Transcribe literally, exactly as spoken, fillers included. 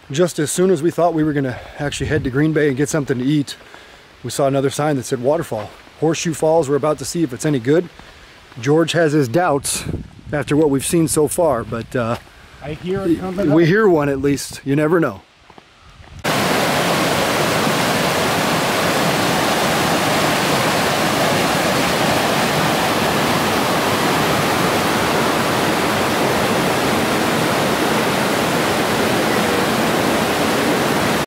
just as soon as we thought we were gonna actually head to Green Bay and get something to eat, we saw another sign that said waterfall. Horseshoe Falls. We're about to see if it's any good. George has his doubts after what we've seen so far, but uh, I hear it coming up. We hear one at least. You never know.